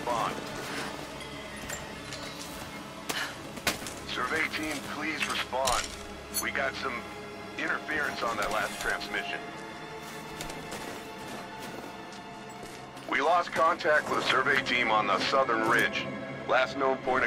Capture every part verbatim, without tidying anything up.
respond. Survey team, please respond. We got some interference on that last transmission. We lost contact with the survey team on the southern ridge. Last known point of...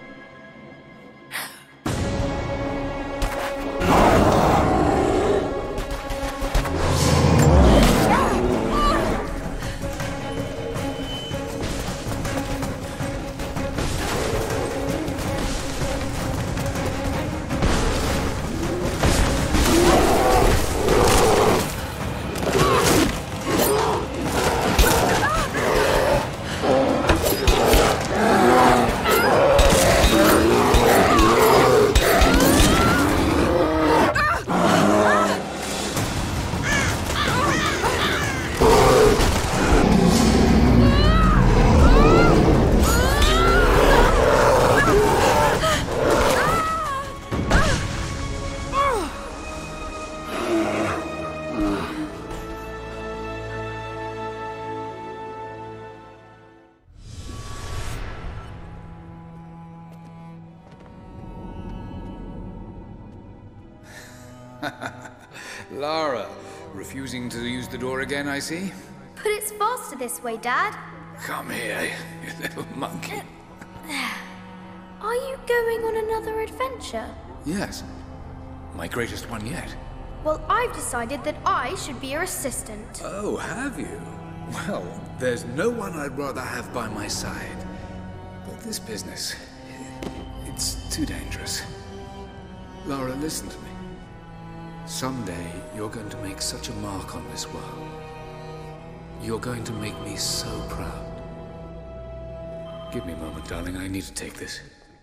Lara, refusing to use the door again, I see? But it's faster this way, Dad. Come here, you little monkey. Are you going on another adventure? Yes. My greatest one yet. Well, I've decided that I should be your assistant. Oh, have you? Well, there's no one I'd rather have by my side. But this business, it's too dangerous. Lara, listen to me. Someday, you're going to make such a mark on this world. You're going to make me so proud. Give me a moment, darling. I need to take this.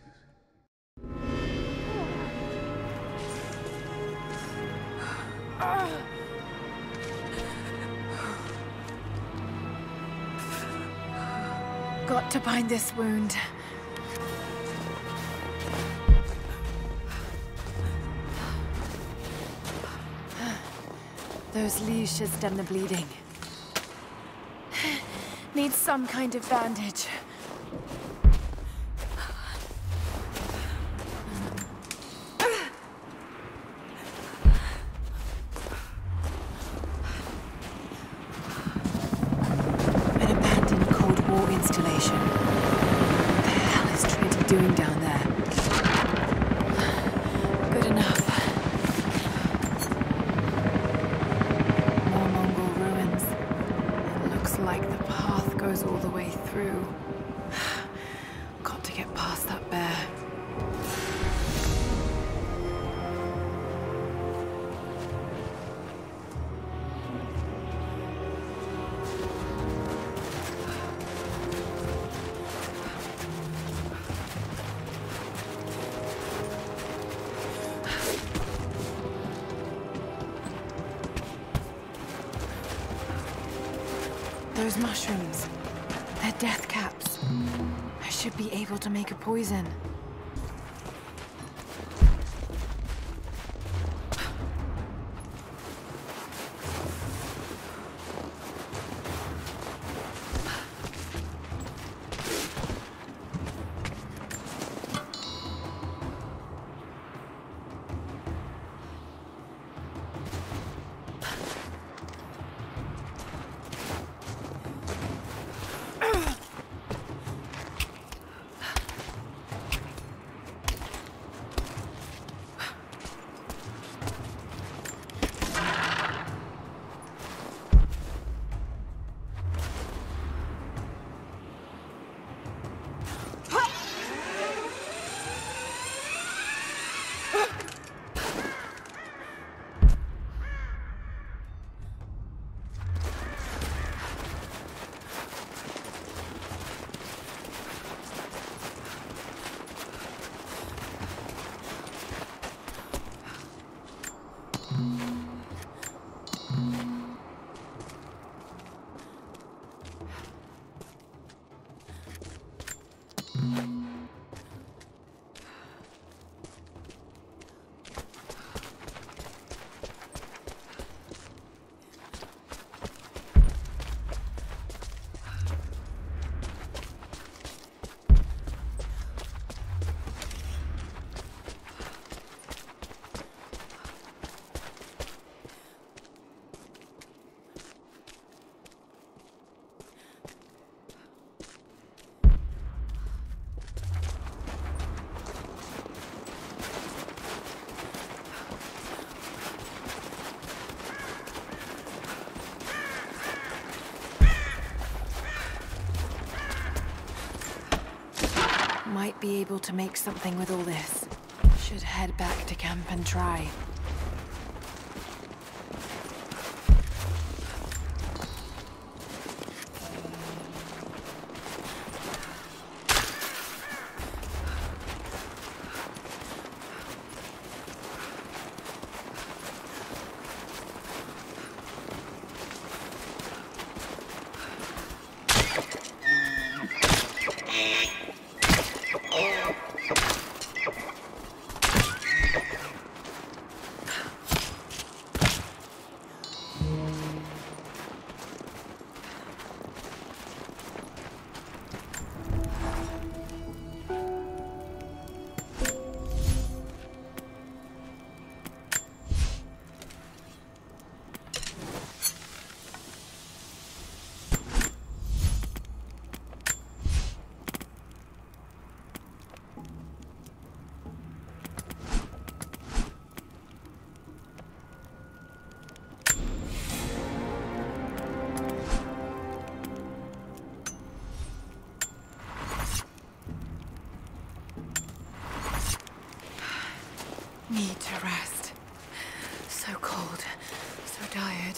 Got to bind this wound. Those leaves should stem the bleeding. Need some kind of bandage. An abandoned Cold War installation. What the hell is Trinity doing down there? Good enough. More Mongol ruins. It looks like the path goes all the way through. Got to get past that bear. Those mushrooms, they're death caps. I should be able to make a poison. might be able to make something with all this. Should head back to camp and try. Need to rest. So cold, so tired.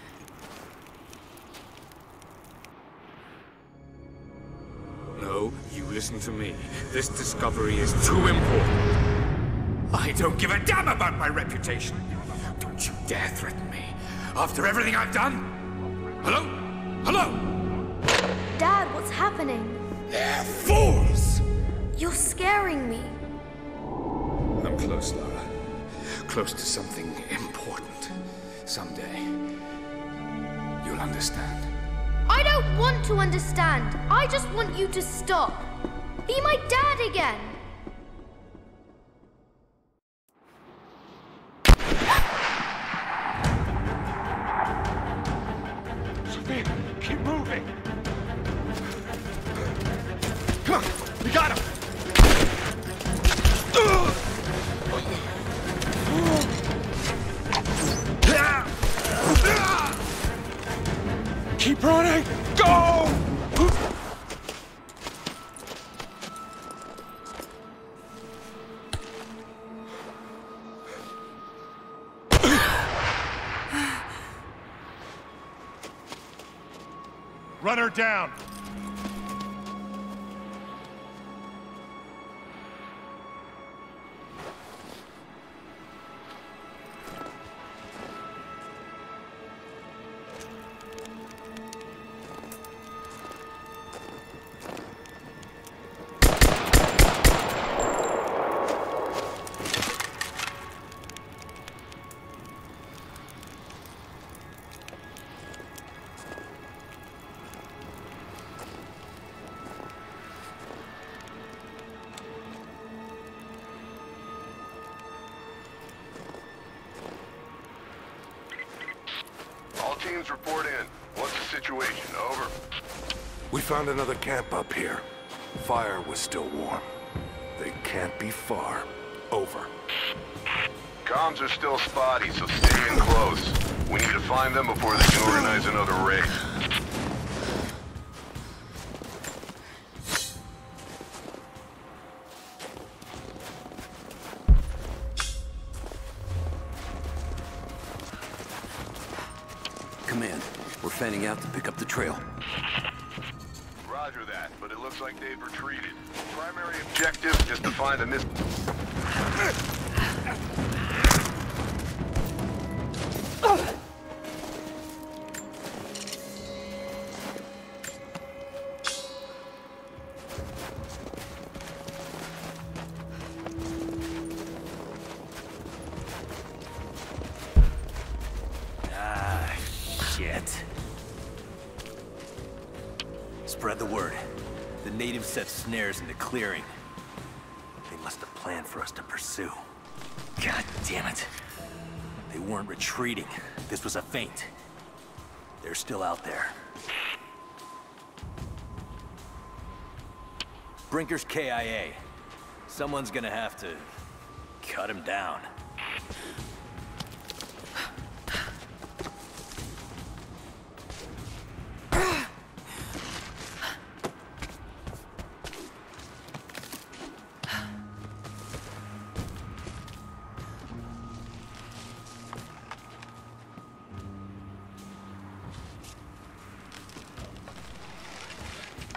No, you listen to me. This discovery is too important. I don't give a damn about my reputation. Don't you dare threaten me. After everything I've done? Hello? Hello? Dad, what's happening? They're fools! You're scaring me. I'm close, Lara. Close to something important. Someday, you'll understand. I don't want to understand. I just want you to stop. Be my dad again. Sophia, keep moving. Come on, we got him. Keep running! Go! Run her down! Teams report in. What's the situation? Over. We found another camp up here. Fire was still warm. They can't be far. Over. Comms are still spotty, so stay in close. We need to find them before they can organize another raid. Command, we're fanning out to pick up the trail. Roger that, but it looks like they've retreated. Primary objective is to find a mis- Spread the word. The natives set snares in the clearing. They must have planned for us to pursue. God damn it. They weren't retreating. This was a feint. They're still out there. Brinker's K I A. Someone's gonna have to cut him down.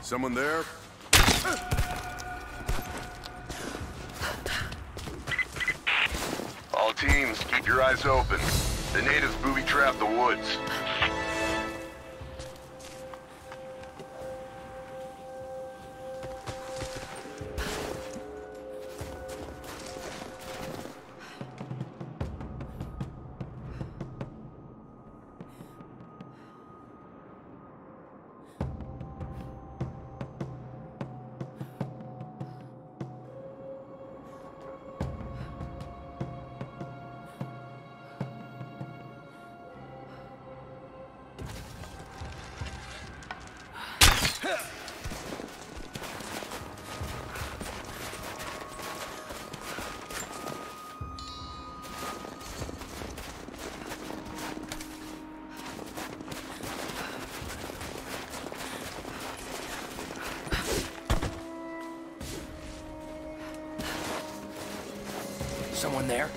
Someone there? All teams, keep your eyes open. The natives booby-trapped the woods. Someone there?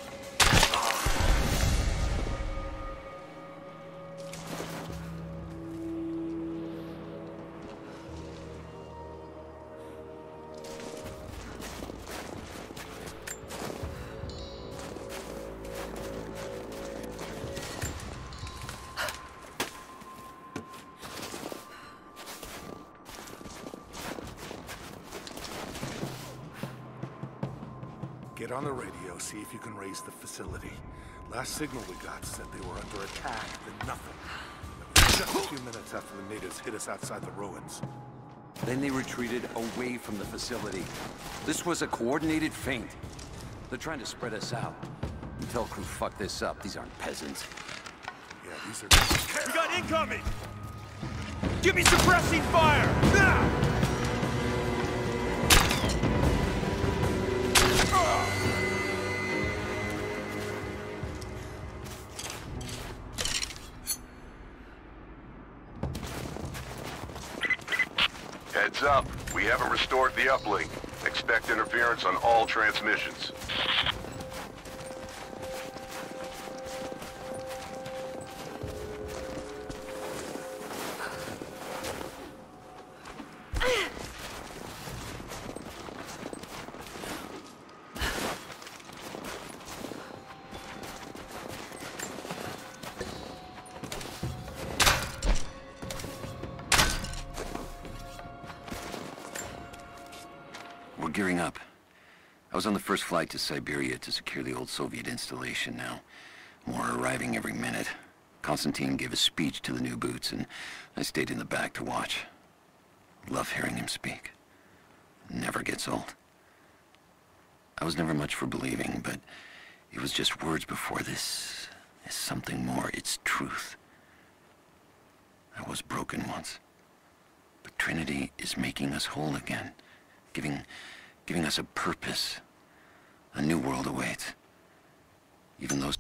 Get on the radio, see if you can raise the facility. Last signal we got said they were under attack, then nothing. Just a few minutes after the natives hit us outside the ruins. Then they retreated away from the facility. This was a coordinated feint. They're trying to spread us out. You tell crew fuck this up. These aren't peasants. Yeah, these are... We got incoming! Give me suppressing fire! Now! Heads up, we haven't restored the uplink. Expect interference on all transmissions. We're gearing up. I was on the first flight to Siberia to secure the old Soviet installation now. More are arriving every minute. Konstantin gave a speech to the new boots, and I stayed in the back to watch. Love hearing him speak. Never gets old. I was never much for believing, but it was just words before. This is something more. It's truth. I was broken once. But Trinity is making us whole again. Giving, giving us a purpose. A new world awaits. Even those...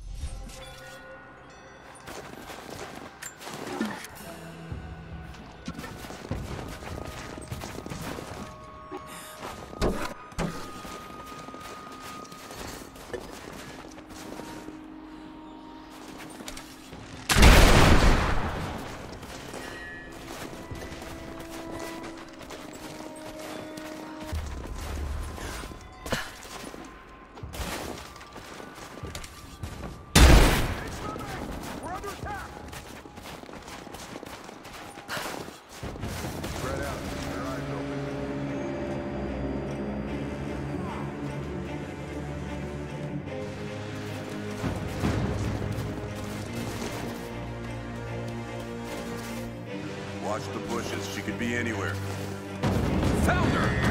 Watch the bushes. She could be anywhere. Found her!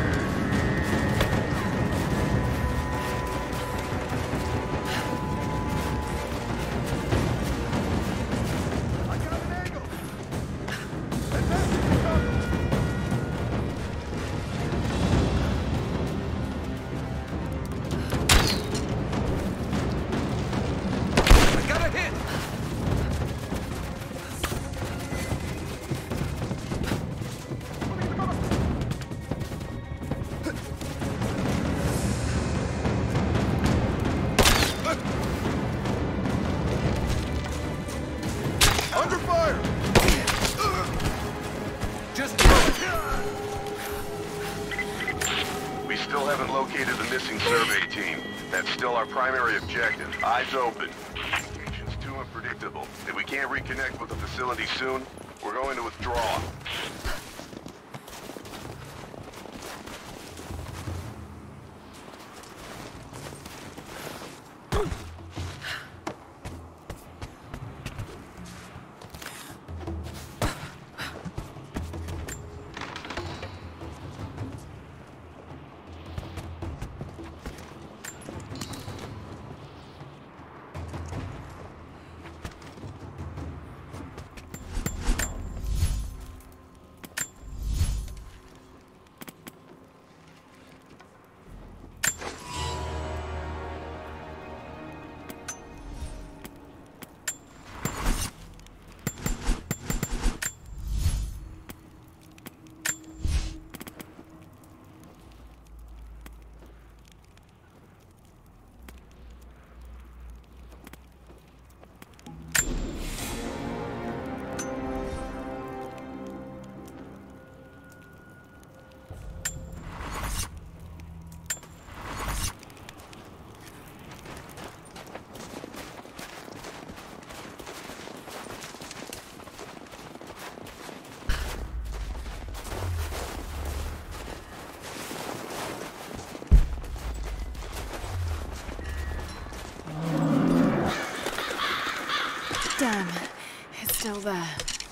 Reserve eighteen. That's still our primary objective. Eyes open. Communication's too unpredictable. If we can't reconnect with the facility soon, we're going to withdraw. Damn, it's still there.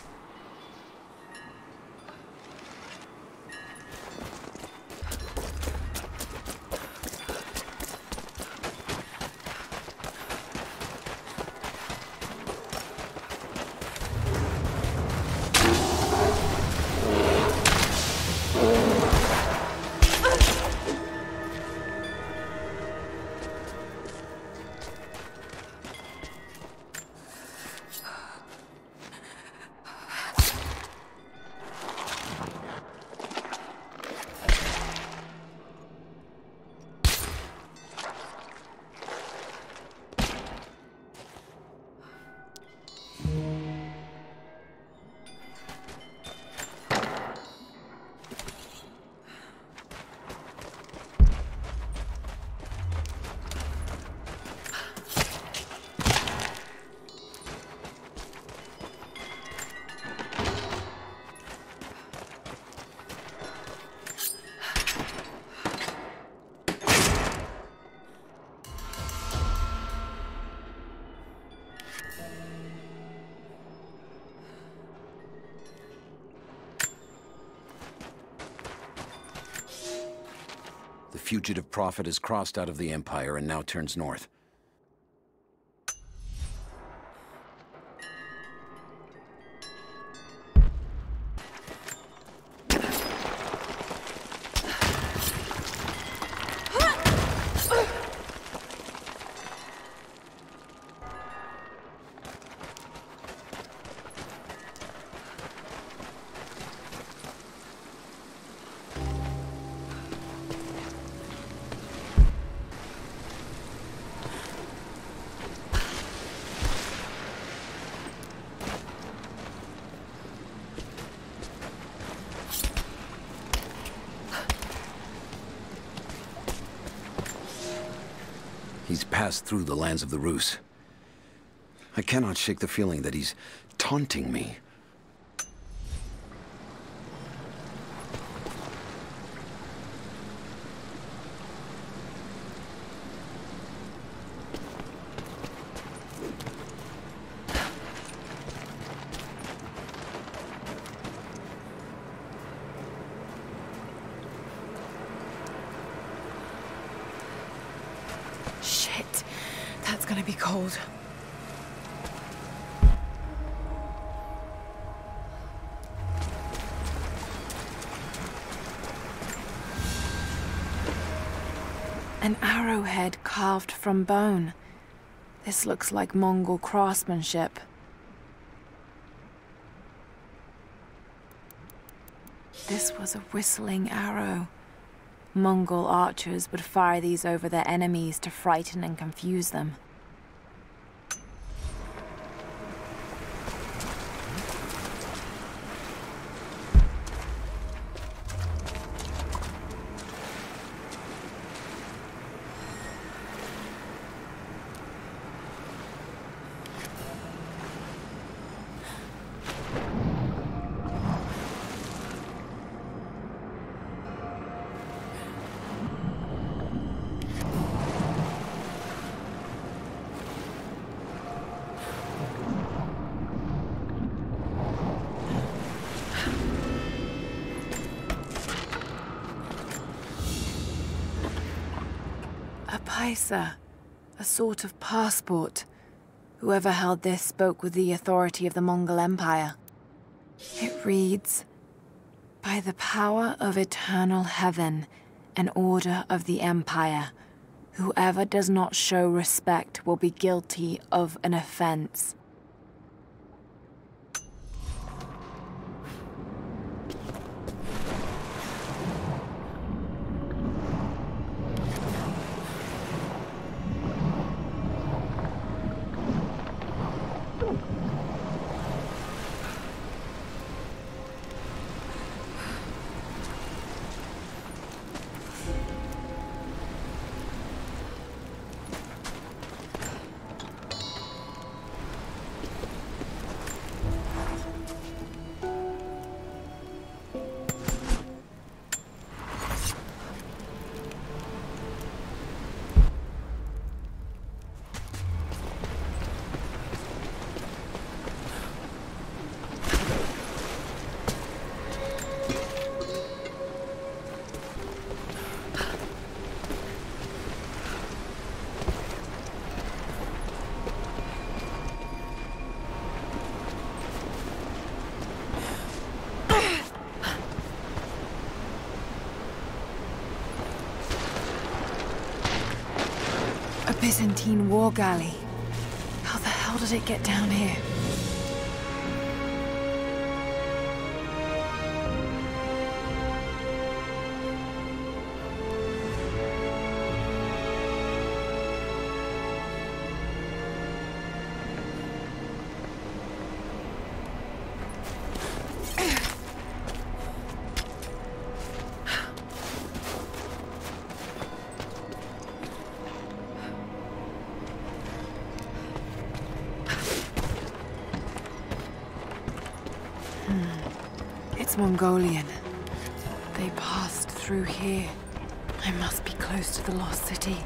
The fugitive prophet has crossed out of the Empire and now turns north. He's passed through the lands of the Rus. I cannot shake the feeling that he's taunting me. Shit, that's gonna be cold. An arrowhead carved from bone. This looks like Mongol craftsmanship. This was a whistling arrow. Mongol archers would fire these over their enemies to frighten and confuse them. Kaiser. A sort of passport. Whoever held this spoke with the authority of the Mongol Empire. It reads, "By the power of eternal heaven and order of the Empire, whoever does not show respect will be guilty of an offense." A Byzantine war galley. How the hell did it get down here? It's Mongolian. They passed through here. I must be close to the lost city.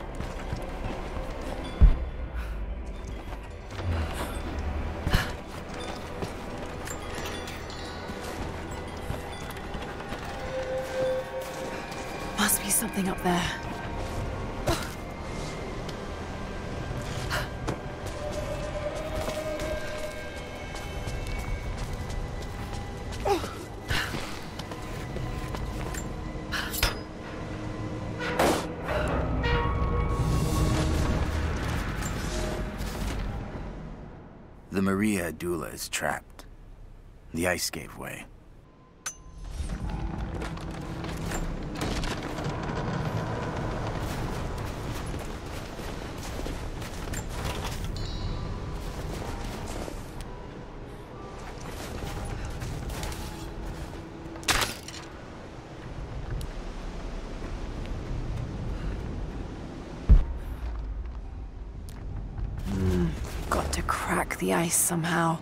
Must be something up there. The Maria Adula is trapped. The ice gave way. Got to crack the ice somehow.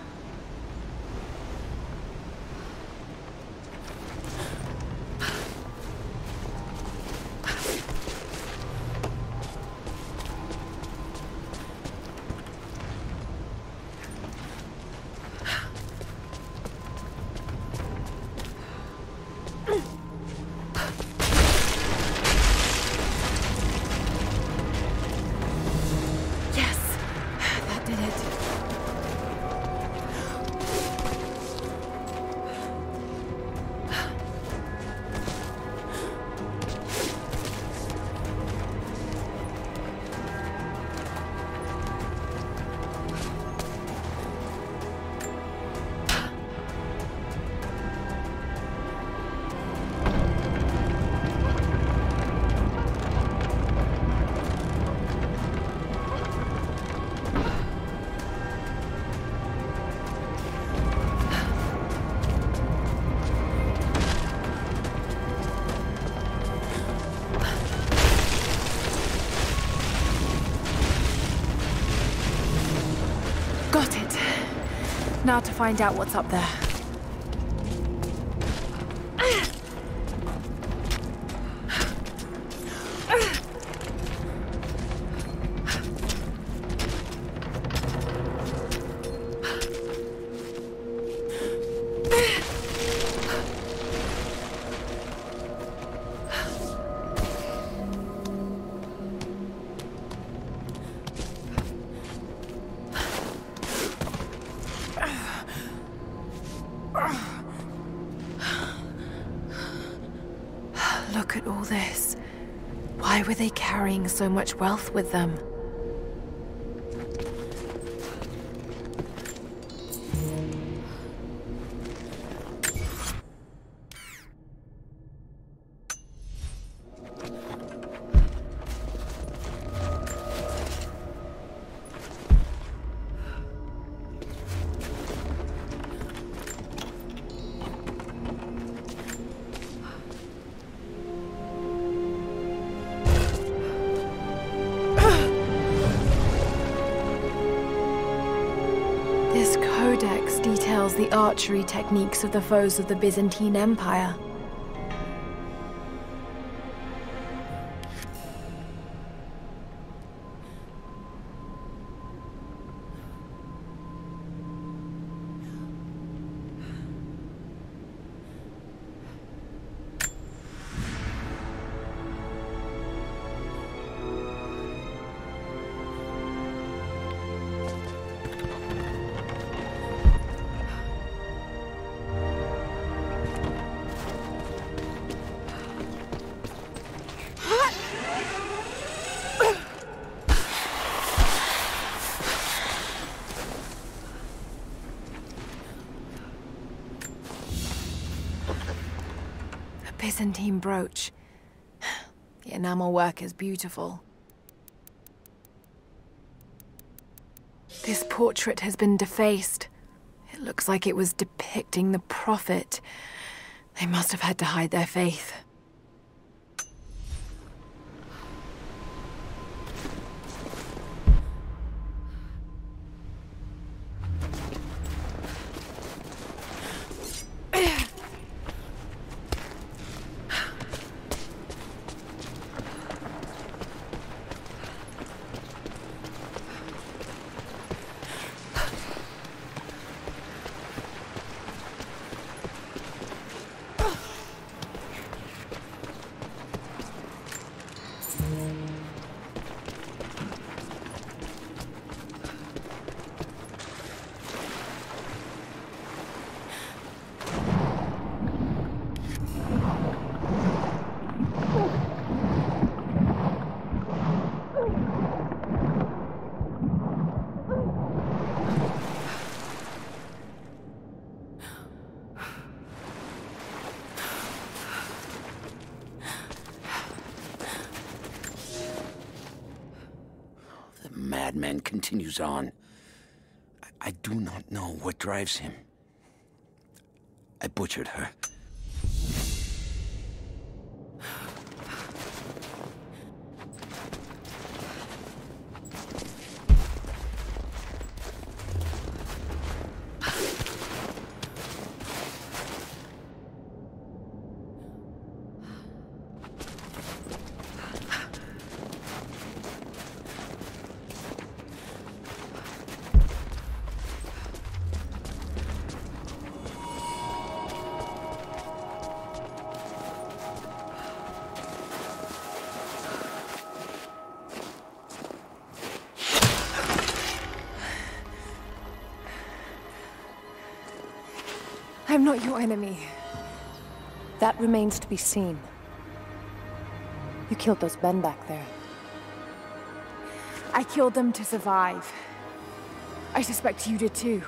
Got it. Now to find out what's up there. Why were they carrying so much wealth with them? This codex details the archery techniques of the foes of the Byzantine Empire. Byzantine brooch. The enamel work is beautiful. This portrait has been defaced. It looks like it was depicting the Prophet. They must have had to hide their faith. Madman continues on. I do not know what drives him. I butchered her. I'm not your enemy. That remains to be seen. You killed those men back there. I killed them to survive. I suspect you did too.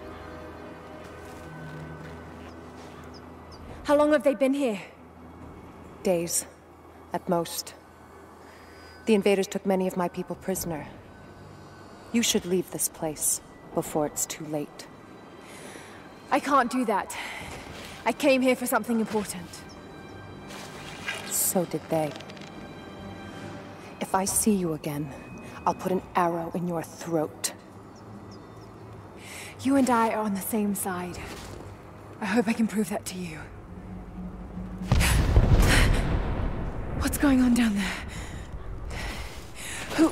How long have they been here? Days, at most. The invaders took many of my people prisoner. You should leave this place before it's too late. I can't do that. I came here for something important. So did they. If I see you again, I'll put an arrow in your throat. You and I are on the same side. I hope I can prove that to you. What's going on down there? Who...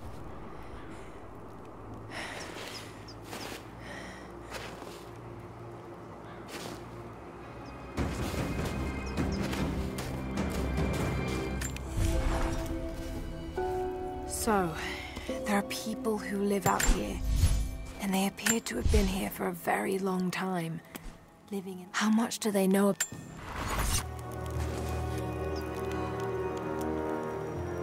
So, there are people who live out here, and they appear to have been here for a very long time, living in... How much do they know?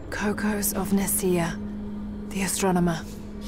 Kokos of Nicaea, the astronomer.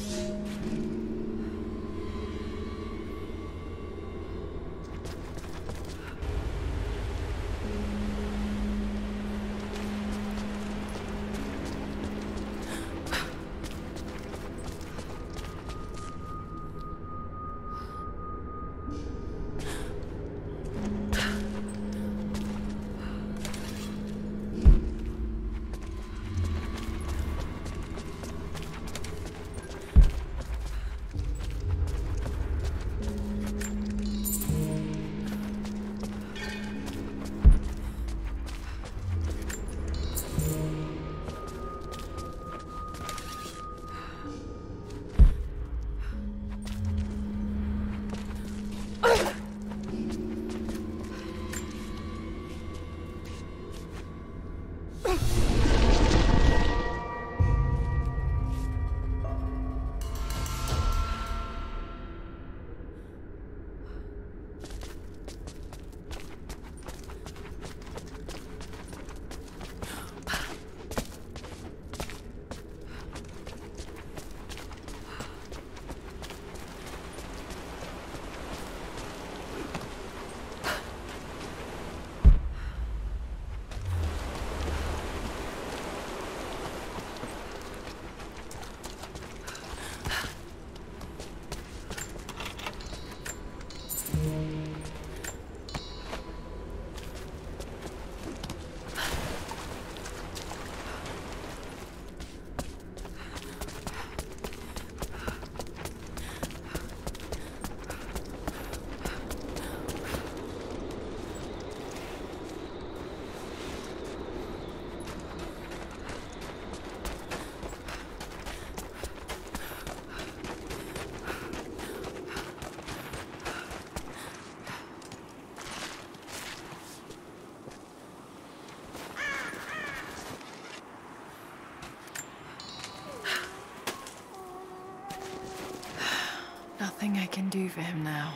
Nothing I can do for him now.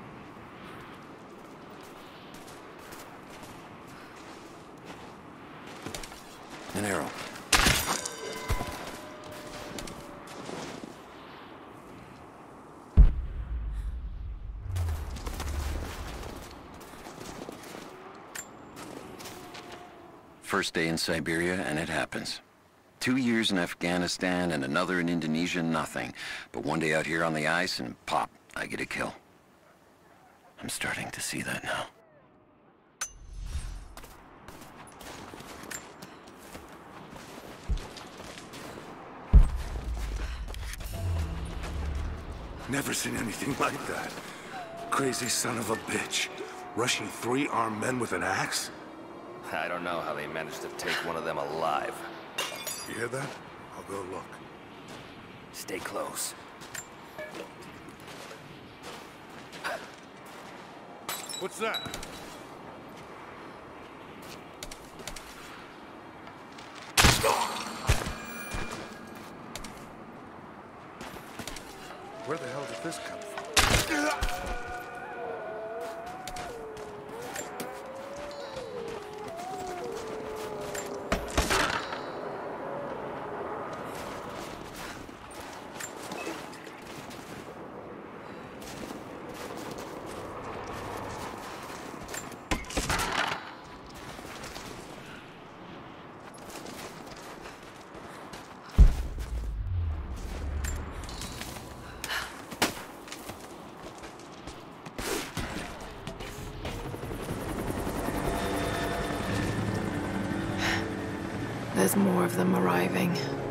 An arrow. First day in Siberia, and it happens. Two years in Afghanistan and another in Indonesia, nothing. But one day out here on the ice, and pop, I get a kill. I'm starting to see that now. Never seen anything like that. Crazy son of a bitch. Rushing three armed men with an axe? I don't know how they managed to take one of them alive. You hear that? I'll go look. Stay close. What's that? Where the hell did this come from? There's more of them arriving.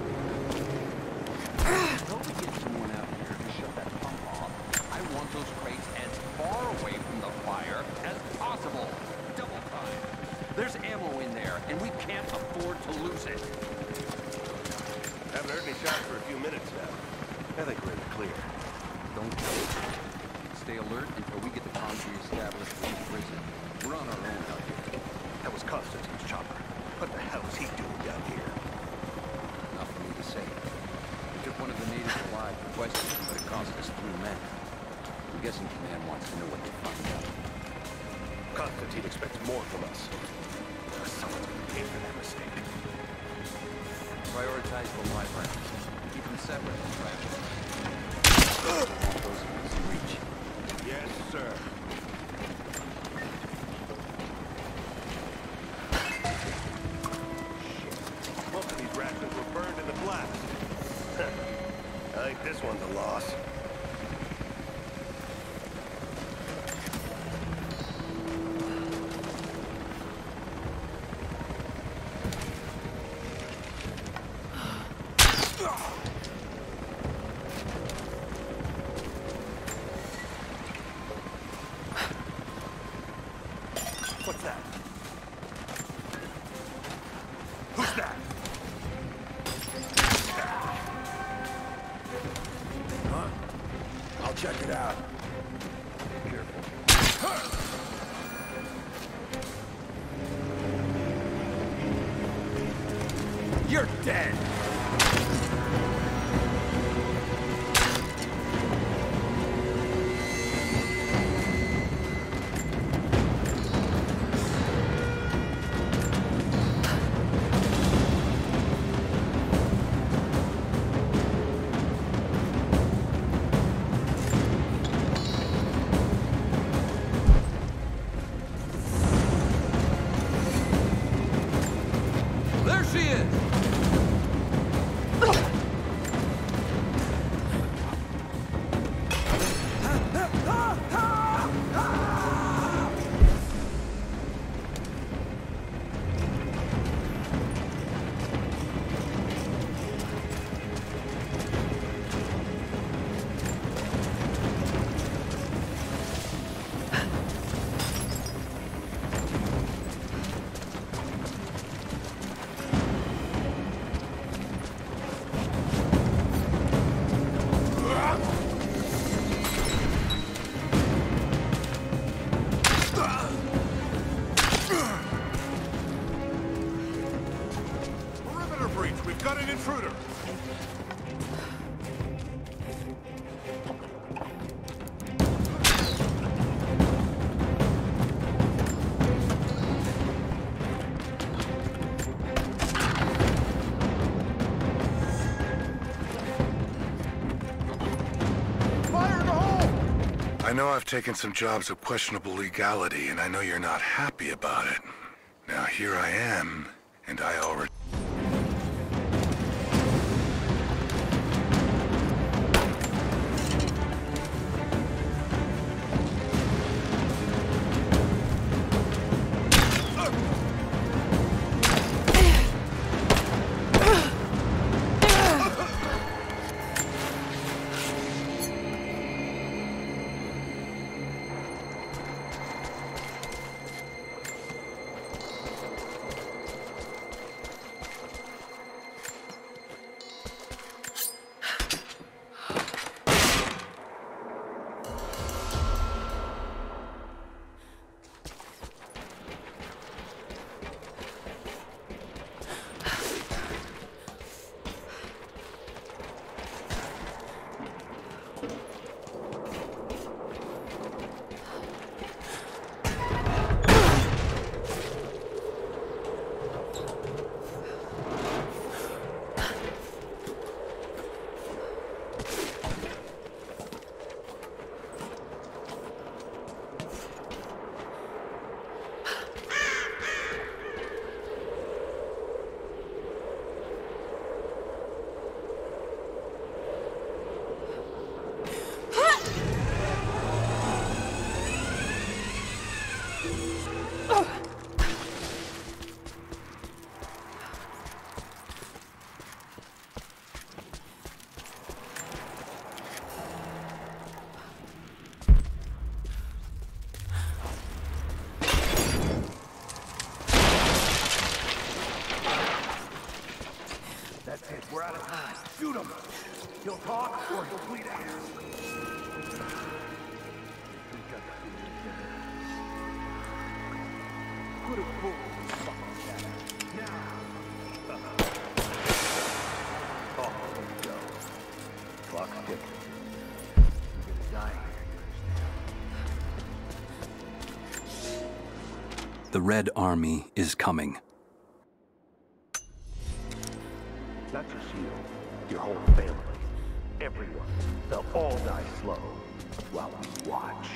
I want those crates as far away from the fire as possible. Double time. There's ammo in there, and we can't afford to lose it. Haven't heard any shots for a few minutes now. I think we're in the clear. Don't tell us. Stay alert until we get the comms reestablished in the prison. We're on our own out here. That was Constantine's chopper. What the hell is he doing down here? Not for me to say. We took one of the natives alive for questioning, but it cost us three men. I'm guessing Command wants to know what they find out. Constantine expects more from us. Someone's gonna pay for that mistake. Prioritize the live rounds. Keep them separate from trash. Those within reach. Yes, sir. Shit. Most of these rations were burned in the blast. I think this one's a loss. What's that? Who's that? Huh? I'll check it out. Careful. You're dead! There she is! Perimeter breach. We've got an intruder. Fire in the hole! I know I've taken some jobs of questionable legality, and I know you're not happy about it. Now here I am, and I already... That's it. We're out of time. Shoot him. He'll talk or he'll bleed out. Put a bullet in his fucking chest. Now. Oh, here we go. Clock's ticking. You're gonna die here. The Red Army is coming. Not just you, your whole family. Everyone. They'll all die slow while we watch.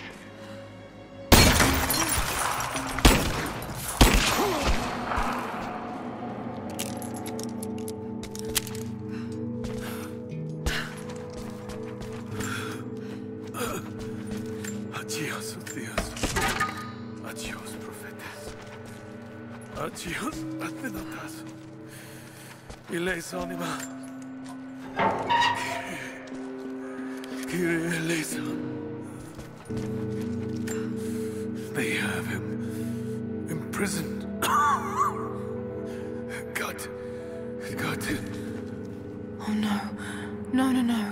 Adiós, Dios. Adiós, profetas. Adiós, Athenotas. Eleison, Kyrie eleison. They have him imprisoned. God. God. Oh no. No, no, no.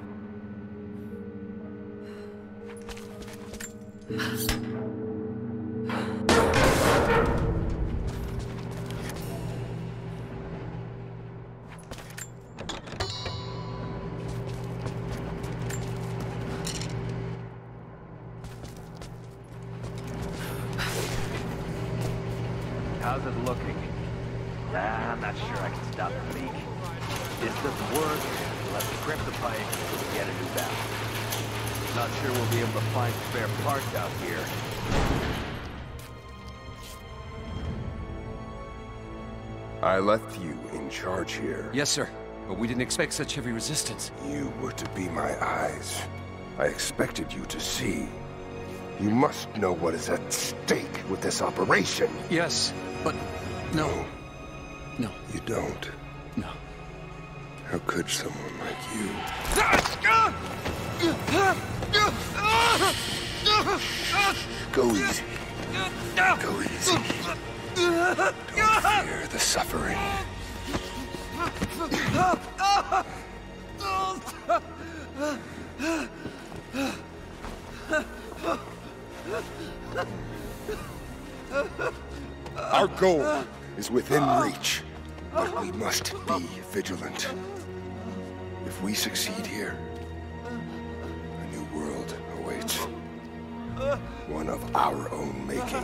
How's it looking? Nah, I'm not sure I can stop the leak. This doesn't work. Let's crimp the pipe and get a new valve. Not sure we'll be able to find spare parts out here. I left you in charge here. Yes, sir. But we didn't expect such heavy resistance. You were to be my eyes. I expected you to see. You must know what is at stake with this operation. Yes, but no. No. You don't? No. How could someone like you? Go easy. Go easy. Don't fear the suffering. Our goal is within reach, but we must be vigilant. If we succeed here, a new world awaits. One of our own making.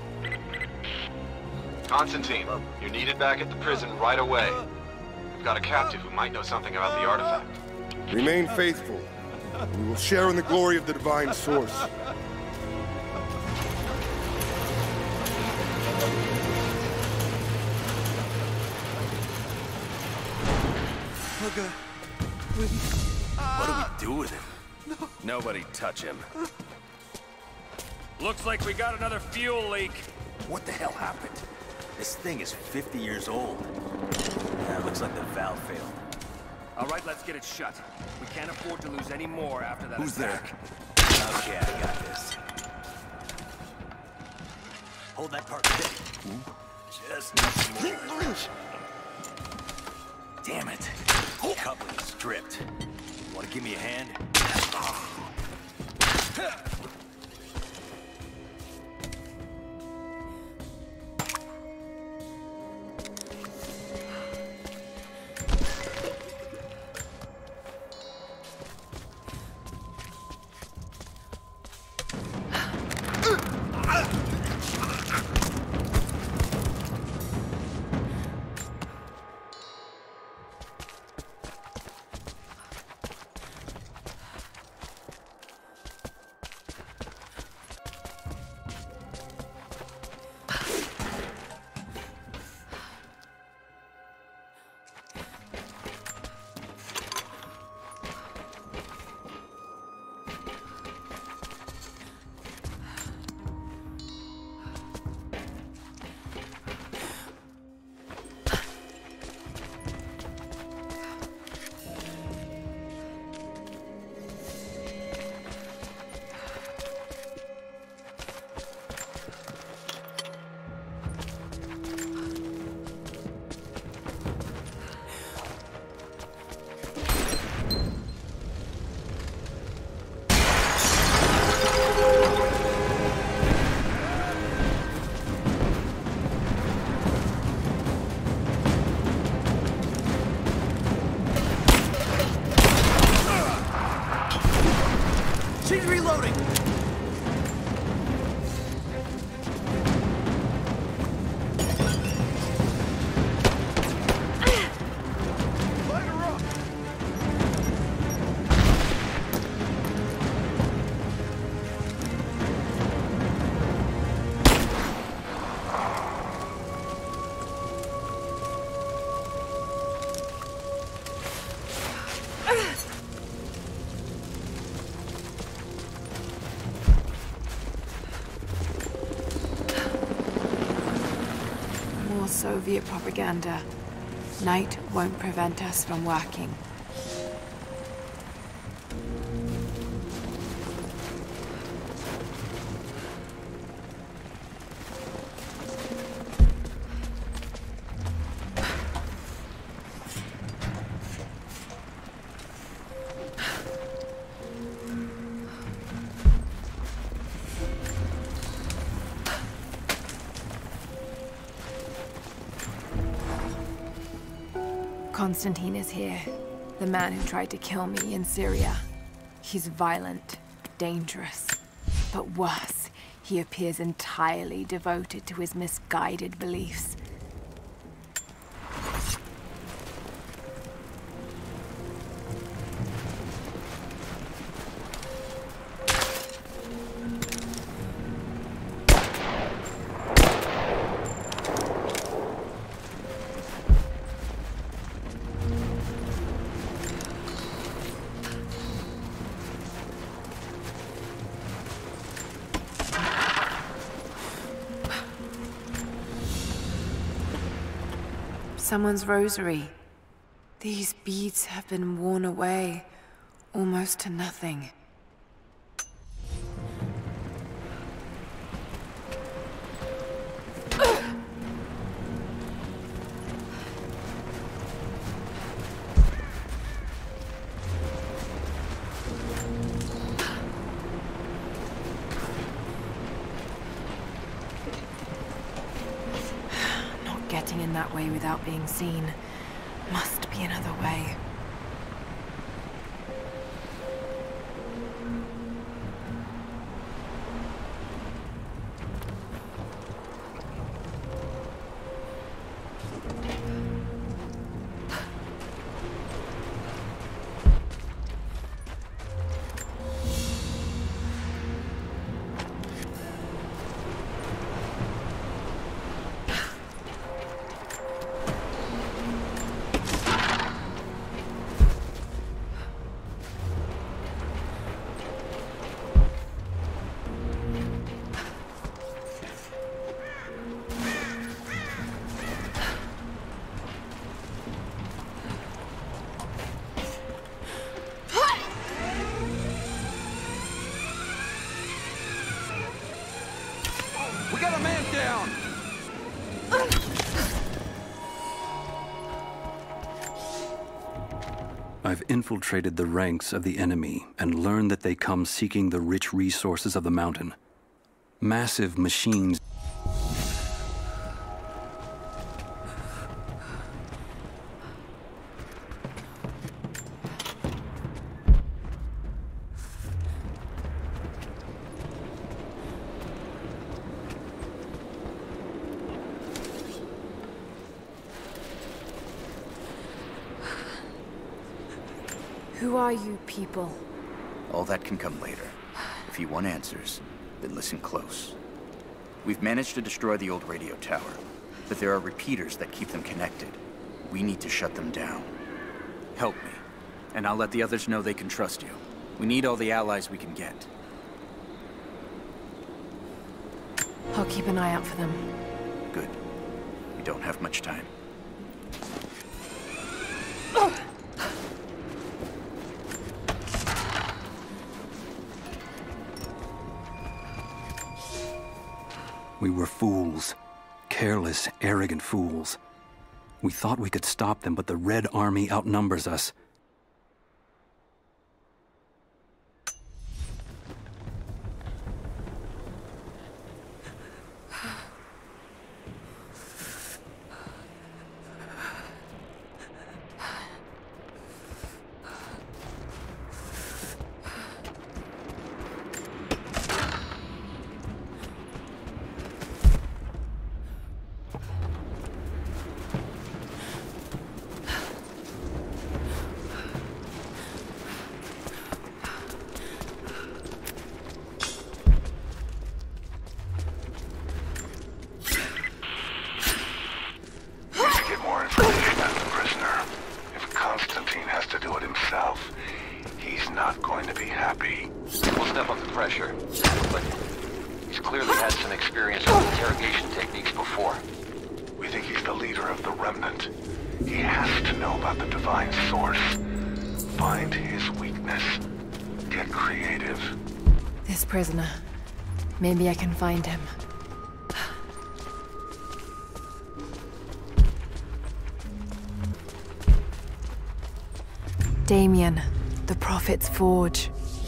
Constantine, you're needed back at the prison right away. We've got a captive who might know something about the artifact. Remain faithful. We will share in the glory of the divine source. What do we do with him? No. Nobody touch him. Looks like we got another fuel leak. What the hell happened? This thing is fifty years old. Yeah, looks like the valve failed. All right, let's get it shut. We can't afford to lose any more after that Who's attack. there? Okay, I got this. Hold that part steady. Just need some more. Damn it. Coupling stripped. Want to give me a hand? Soviet propaganda. Night won't prevent us from working. Constantine is here. The man who tried to kill me in Syria. He's violent, dangerous, but worse, he appears entirely devoted to his misguided beliefs. Someone's rosary. These beads have been worn away, almost to nothing. Getting in that way without being seen. Must be another way. We got a man down! I've infiltrated the ranks of the enemy and learned that they come seeking the rich resources of the mountain. Massive machines. Who are you people? All that can come later. If you want answers, then listen close. We've managed to destroy the old radio tower, but there are repeaters that keep them connected. We need to shut them down. Help me, and I'll let the others know they can trust you. We need all the allies we can get. I'll keep an eye out for them. Good. We don't have much time. We were fools. Careless, arrogant fools. We thought we could stop them, but the Red Army outnumbers us. He's the leader. leader of the Remnant. He has to know about the Divine Source. Find his weakness. Get creative. This prisoner. Maybe I can find him. Damien, the Prophet's Forge.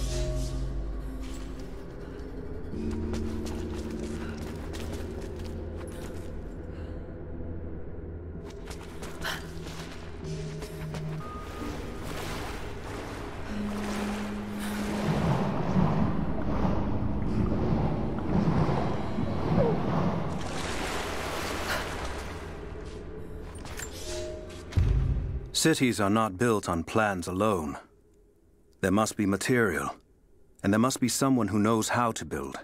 Cities are not built on plans alone. There must be material, and there must be someone who knows how to build.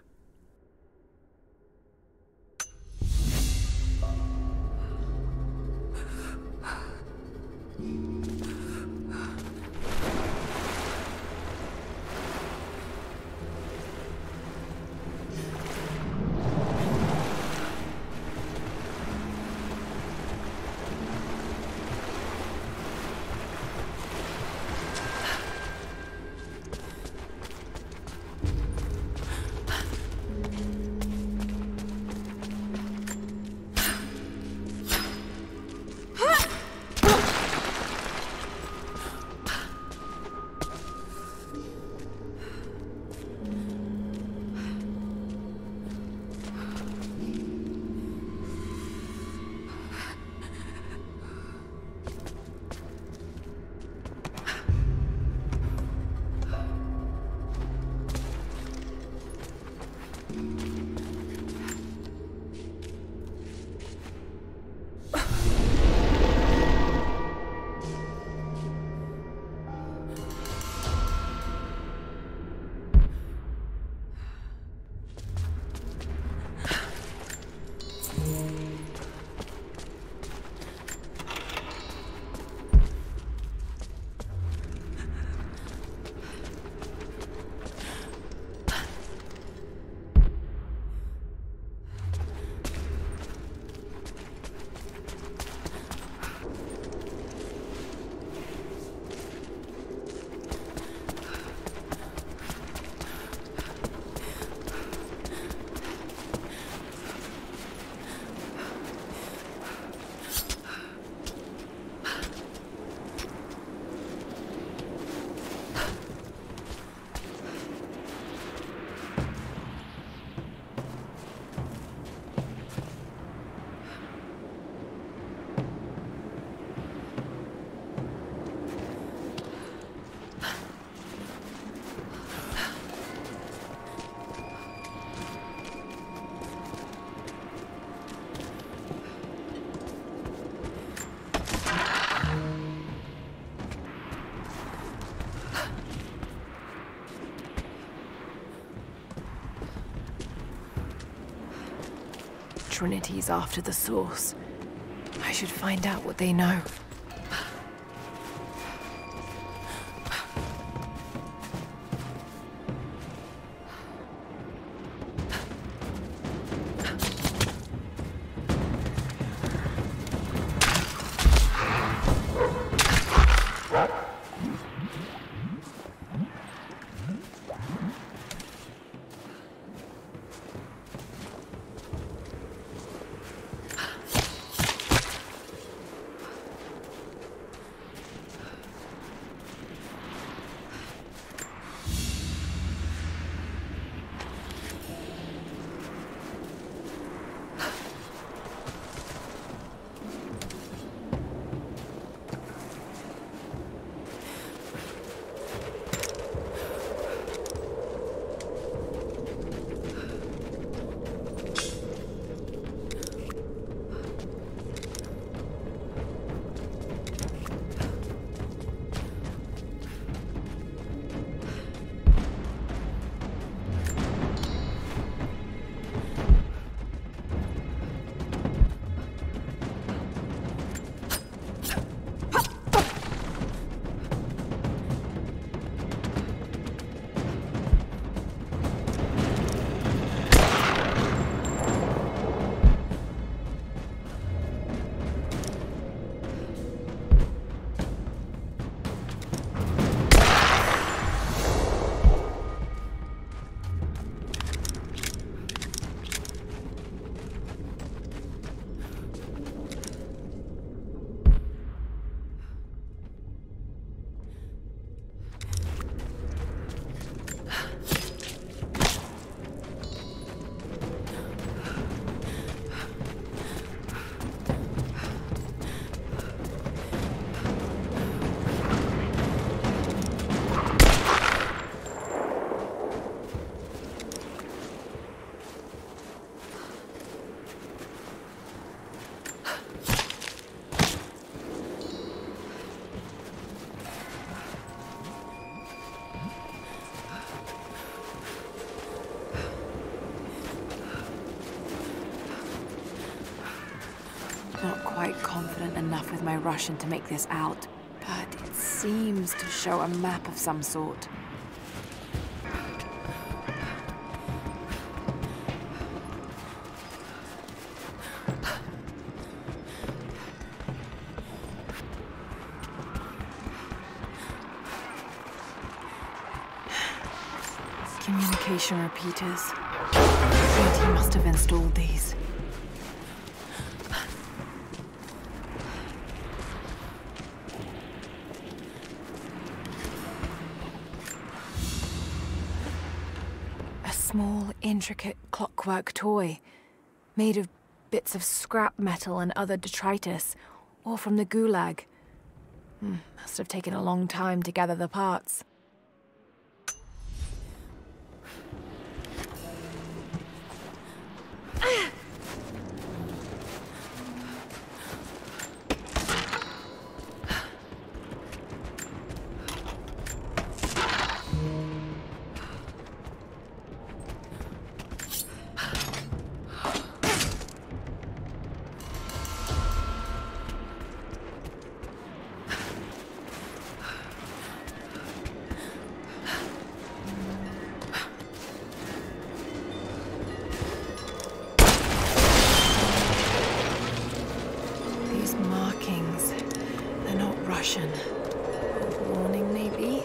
Trinity's after the source. I should find out what they know. confident enough with my Russian to make this out, but it seems to show a map of some sort. Communication repeaters. He must have installed these. A small, intricate clockwork toy, made of bits of scrap metal and other detritus, all from the Gulag. Hmm, must have taken a long time to gather the parts. Warning, maybe?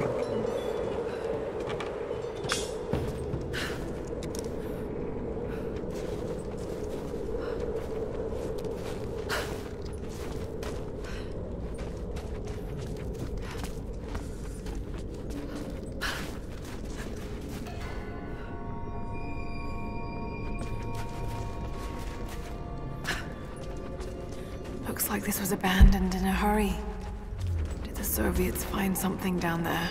Looks like this was abandoned in a hurry. The Soviets find something down there.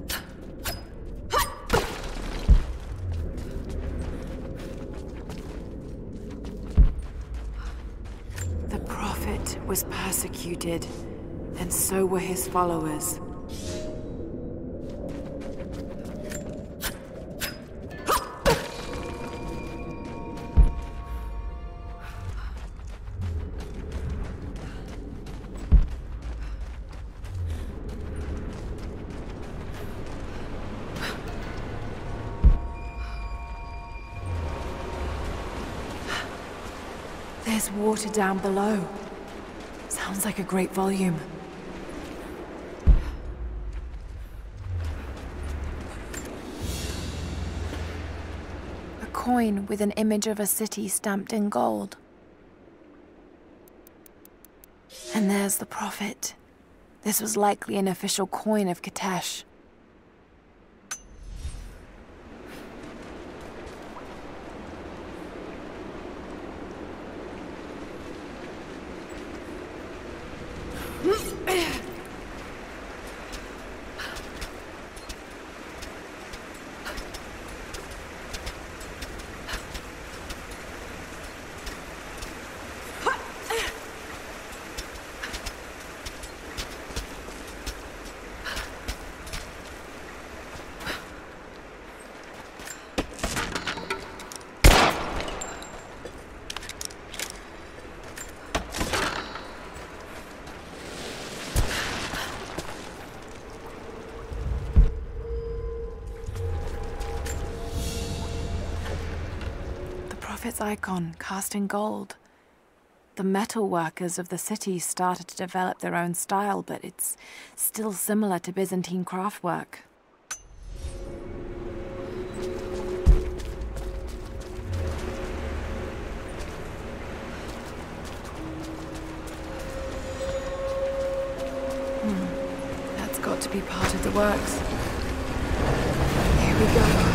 The Prophet was persecuted, and so were his followers. There's water down below. Sounds like a great volume. A coin with an image of a city stamped in gold. And there's the Prophet. This was likely an official coin of Kitezh. Prophet's icon cast in gold. The metal workers of the city started to develop their own style, but it's still similar to Byzantine craftwork. Hmm. That's got to be part of the works. Here we go.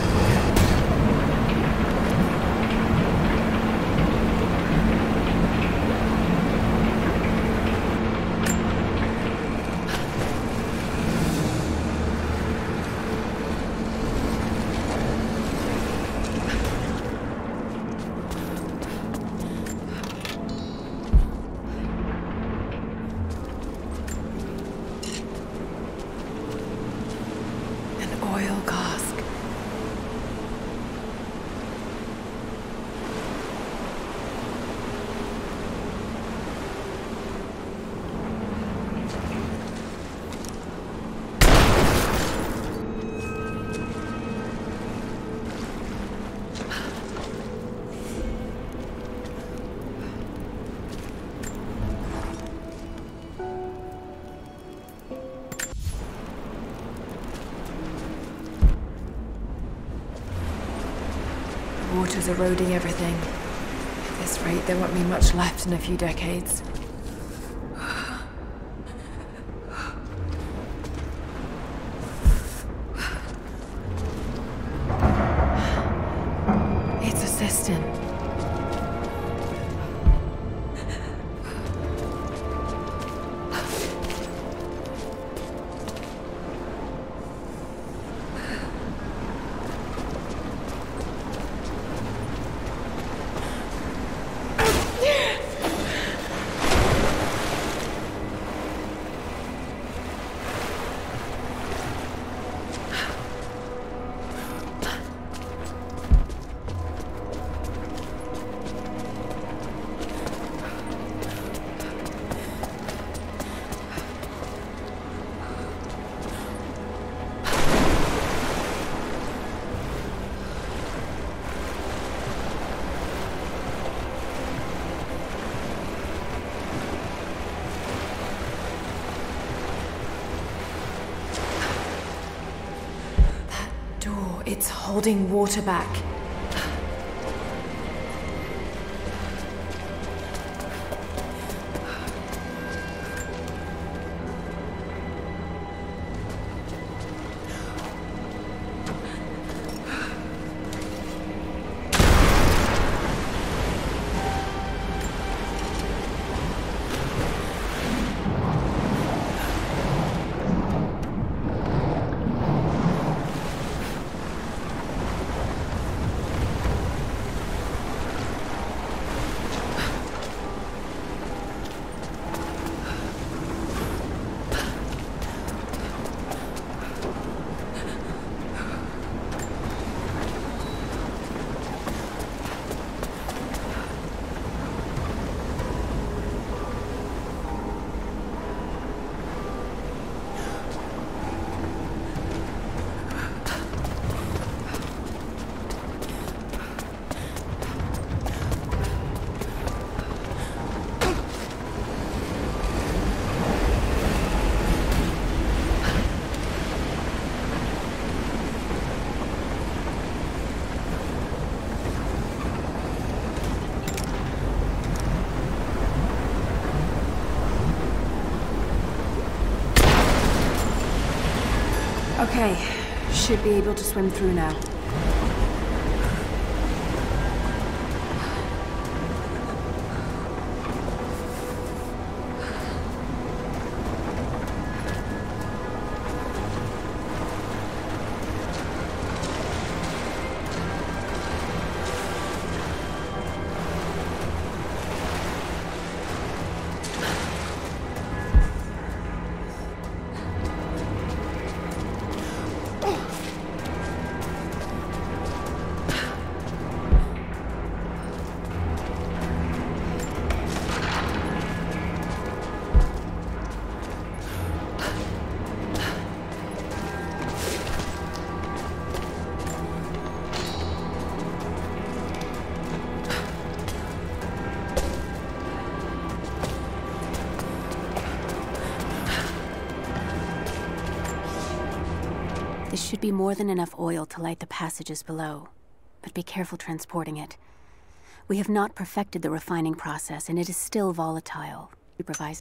water's eroding everything. At this rate, there won't be much left in a few decades. It's a cistern. It's holding water back. Okay, should be able to swim through now. This should be more than enough oil to light the passages below, but be careful transporting it. We have not perfected the refining process, and it is still volatile. Supervise.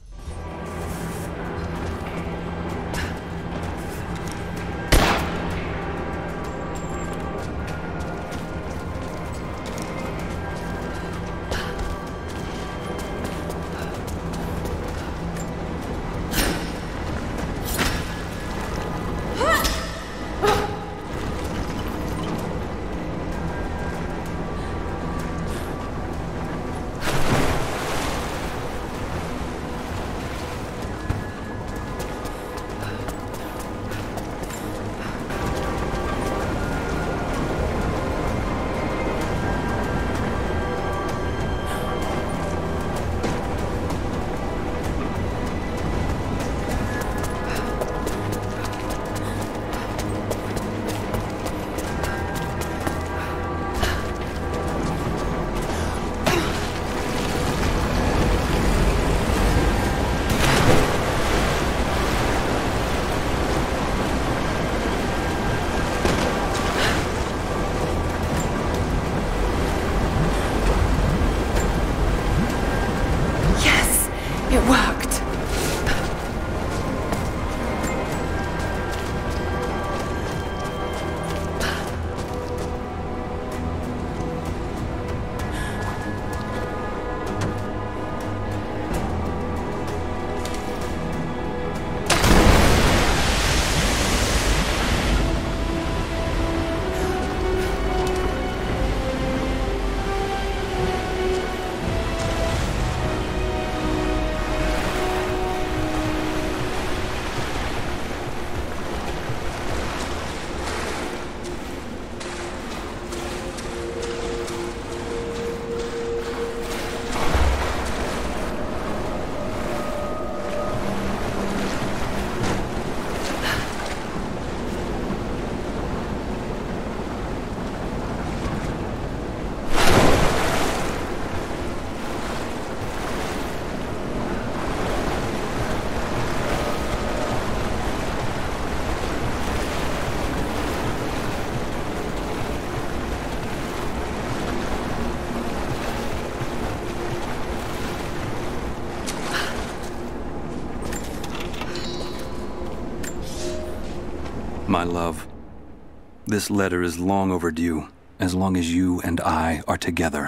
my love. This letter is long overdue, as long as you and I are together.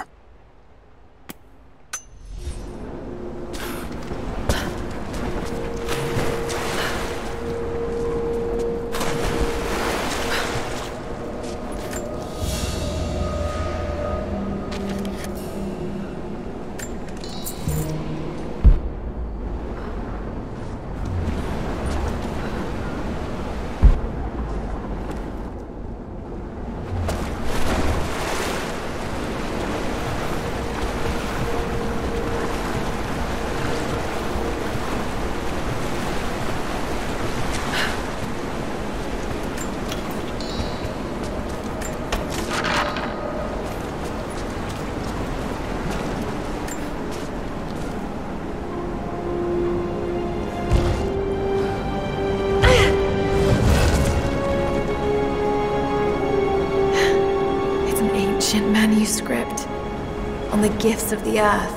Manuscript on the gifts of the earth.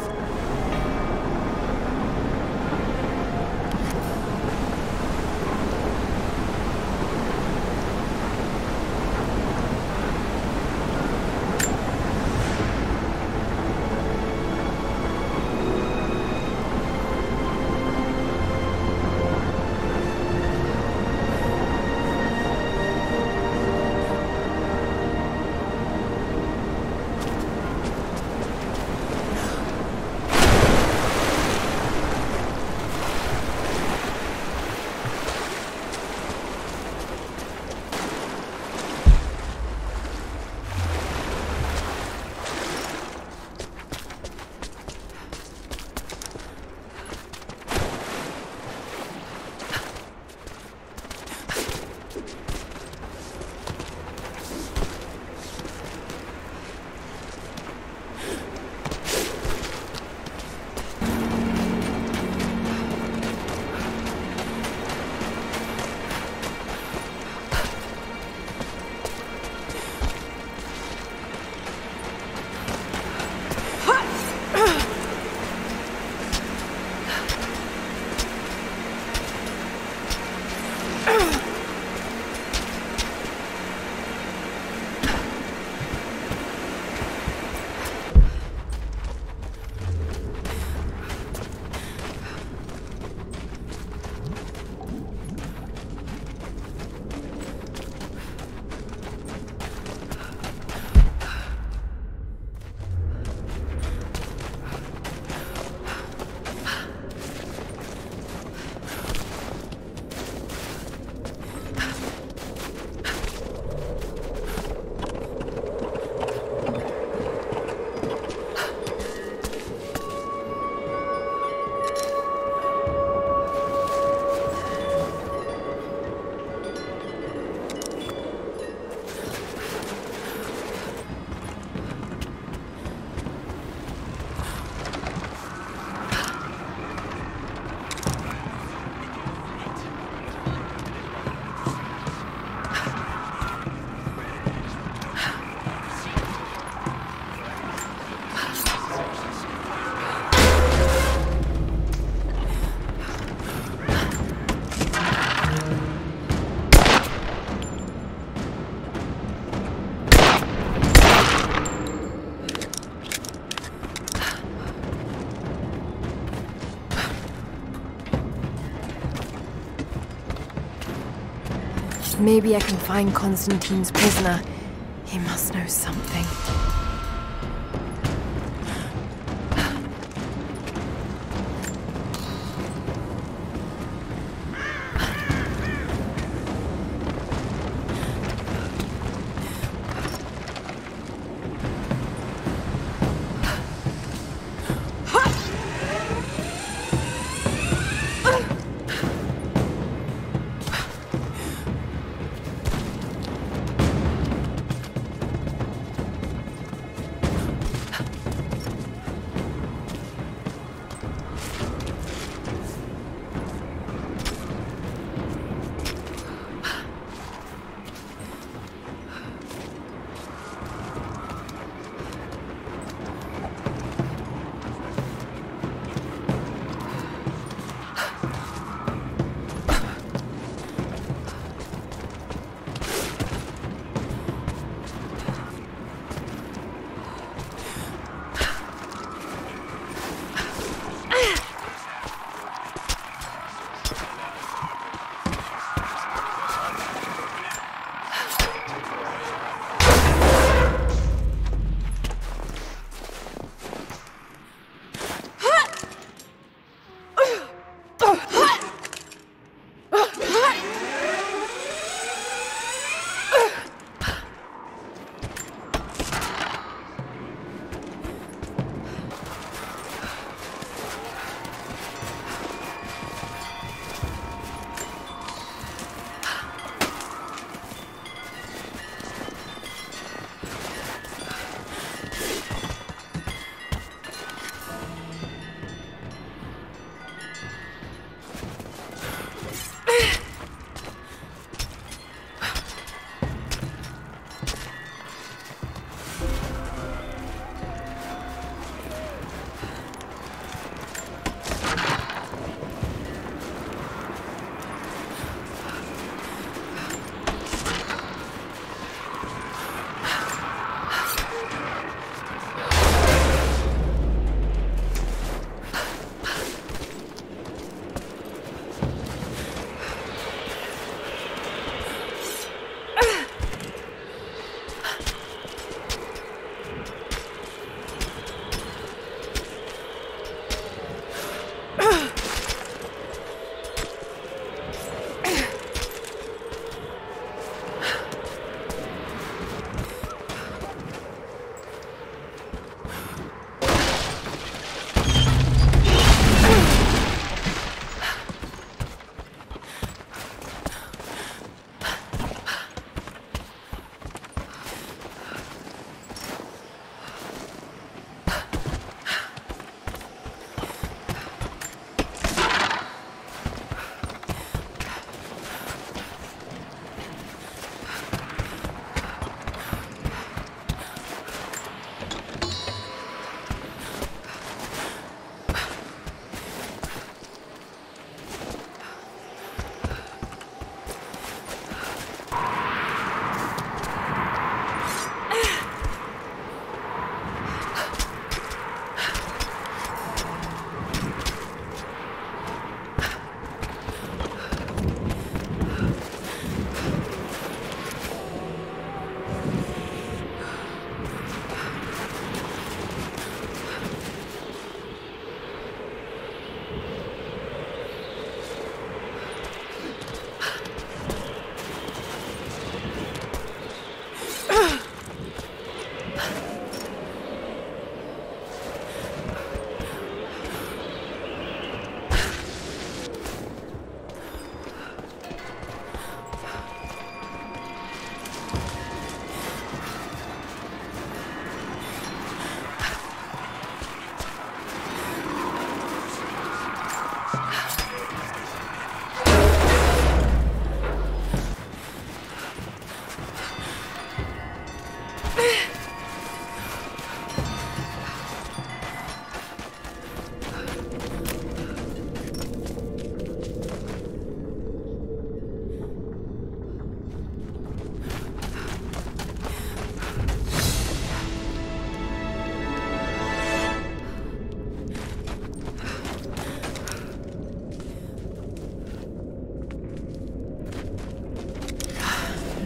Maybe I can find Constantine's prisoner. He must know something.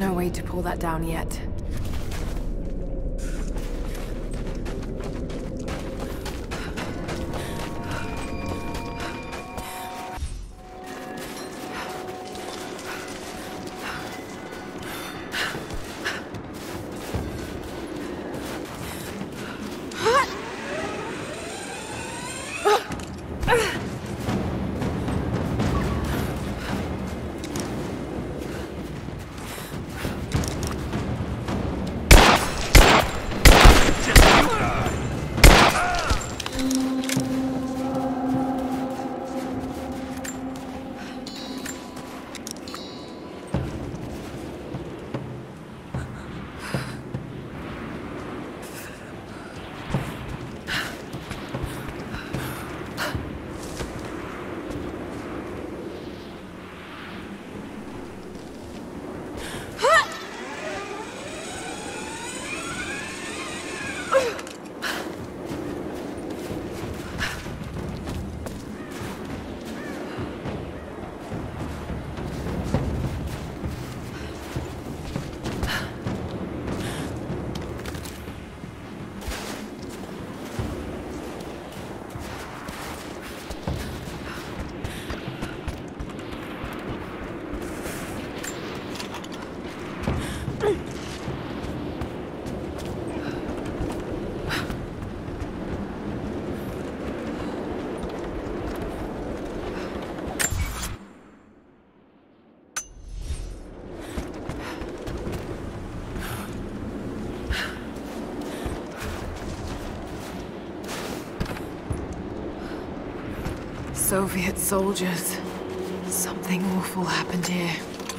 No way to pull that down yet. Soviet soldiers. Something awful happened here.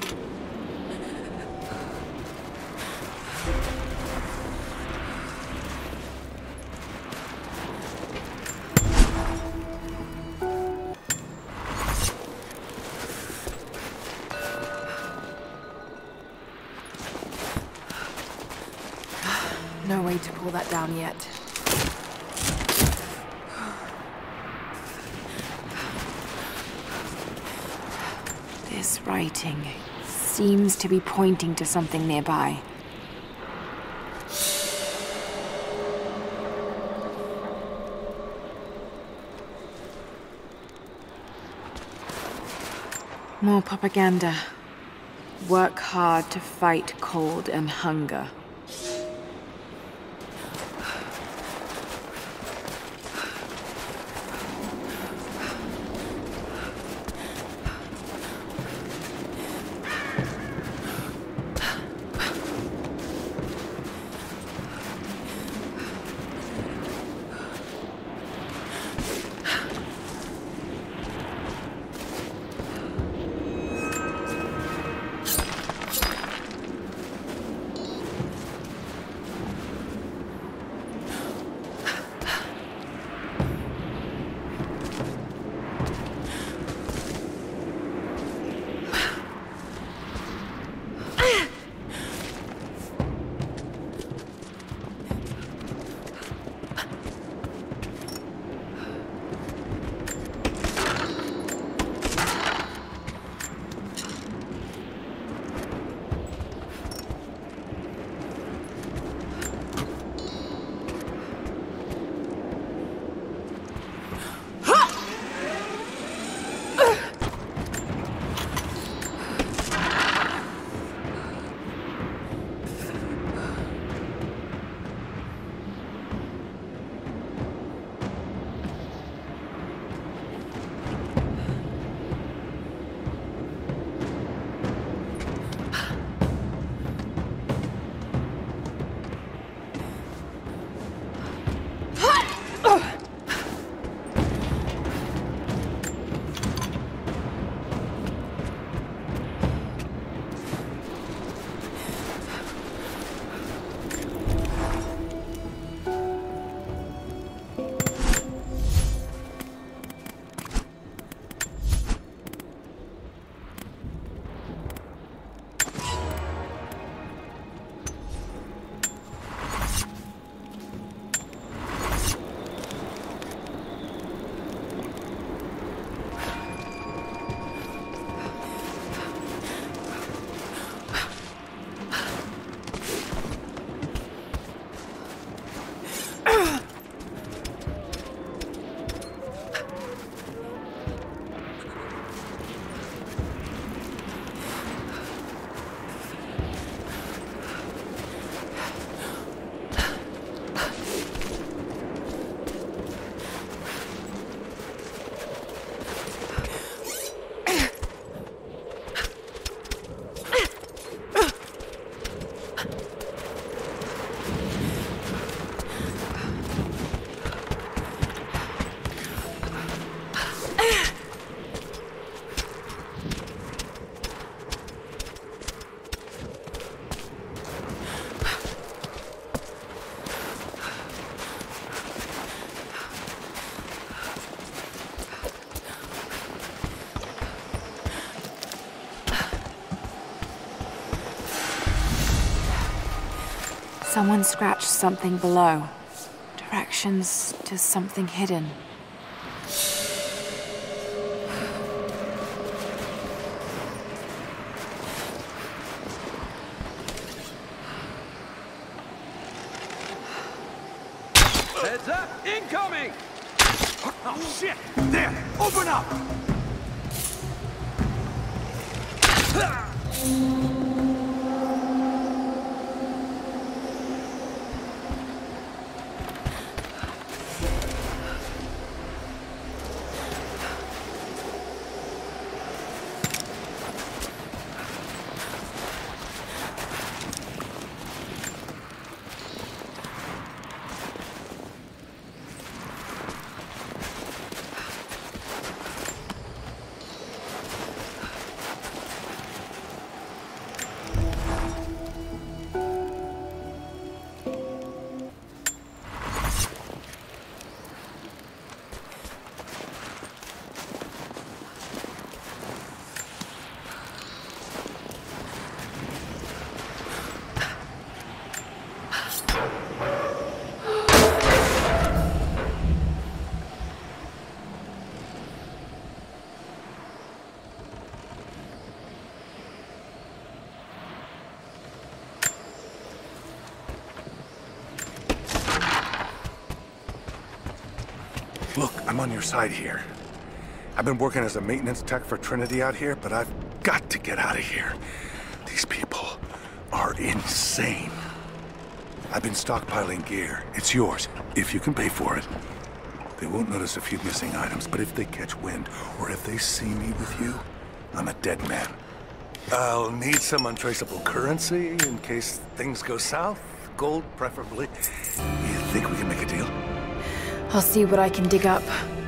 No way to pull that down yet. This writing seems to be pointing to something nearby. More propaganda. Work hard to fight cold and hunger. Someone scratched something below. Directions to something hidden. Heads up! Incoming! Oh, shit! There! Open up! Look, I'm on your side here. I've been working as a maintenance tech for Trinity out here, but I've got to get out of here. These people are insane. I've been stockpiling gear. It's yours, if you can pay for it. They won't notice a few missing items, but if they catch wind, or if they see me with you, I'm a dead man. I'll need some untraceable currency in case things go south. Gold, preferably. You think we can make a deal? I'll see what I can dig up.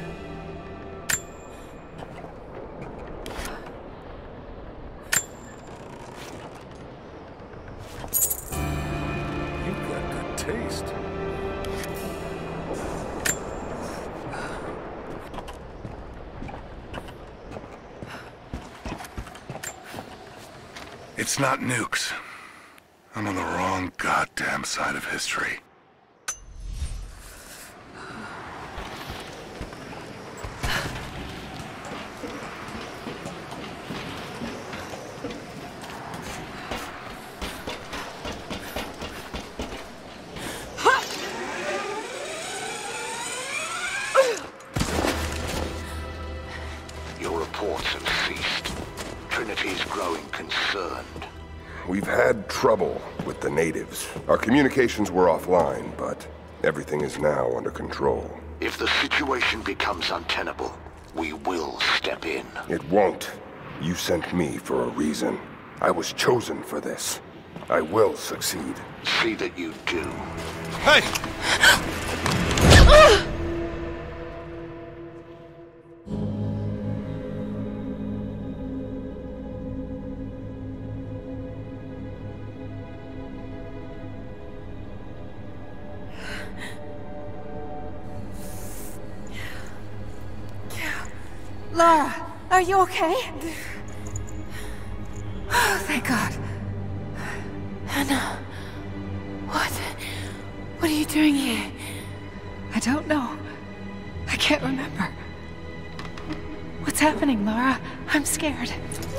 You've got good taste. It's not nukes. I'm on the wrong goddamn side of history. Your reports have ceased. Trinity's growing concerned. We've had trouble with the natives. Our communications were offline, but everything is now under control. If the situation becomes untenable, we will step in. It won't. You sent me for a reason. I was chosen for this. I will succeed. See that you do. Hey! Lara, are you okay? Oh, thank God. Anna, what? What are you doing here? I don't know. I can't remember. What's happening, Lara? I'm scared.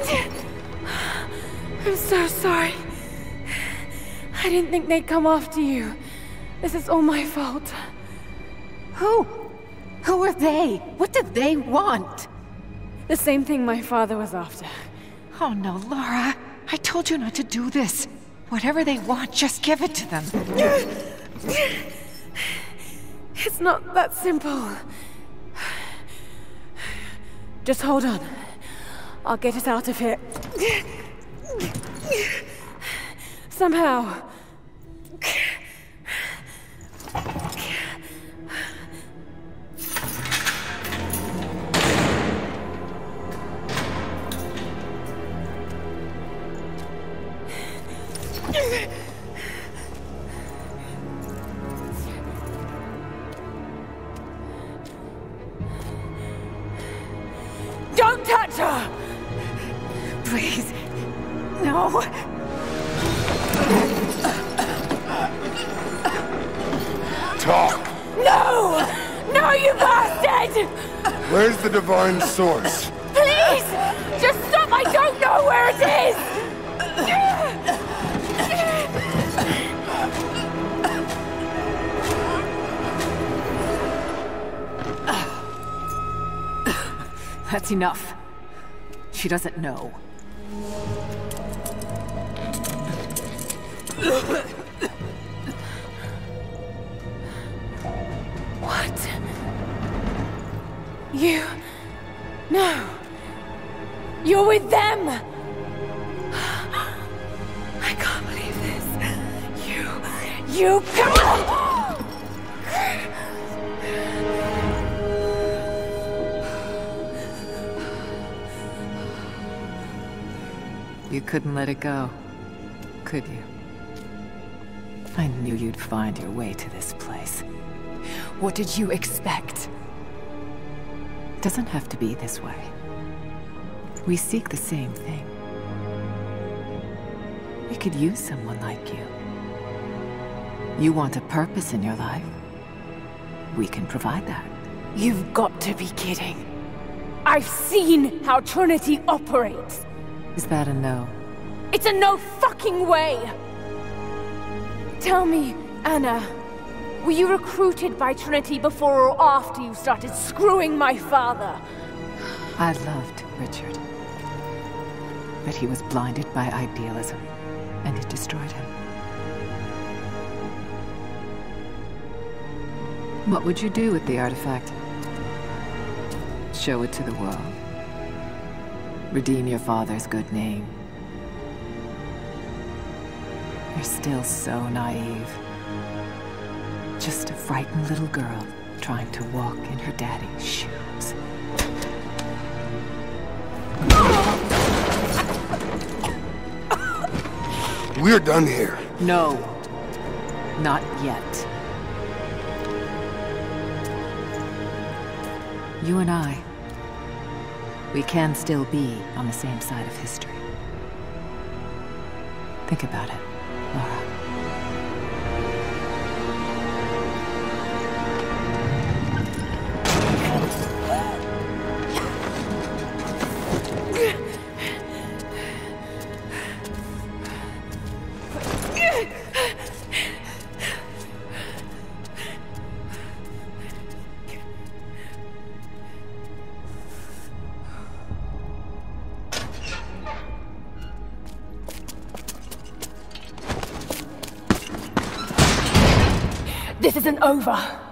I'm so sorry. I didn't think they'd come after you. This is all my fault. Who? Who are they? What do they want? The same thing my father was after. Oh no, Lara. I told you not to do this. Whatever they want, just give it to them. It's not that simple. Just hold on. I'll get us out of here. Somehow. Don't touch her! Please. No. Where's the divine source? Please! Just stop! I don't know where it is! That's enough. She doesn't know. What? You... No. You're with them! I can't believe this. You... You... You couldn't let it go, could you? I knew you'd find your way to this place. What did you expect? It doesn't have to be this way. We seek the same thing. We could use someone like you. You want a purpose in your life. We can provide that. You've got to be kidding. I've seen how Trinity operates. Is that a no? It's a no fucking way! Tell me, Anna, were you recruited by Trinity before or after you started screwing my father? I loved Richard. But he was blinded by idealism, and it destroyed him. What would you do with the artifact? Show it to the world. Redeem your father's good name. You're still so naive. Just a frightened little girl trying to walk in her daddy's shoes. We're done here. No. Not yet. You and I, we can still be on the same side of history. Think about it, Lara. This isn't over.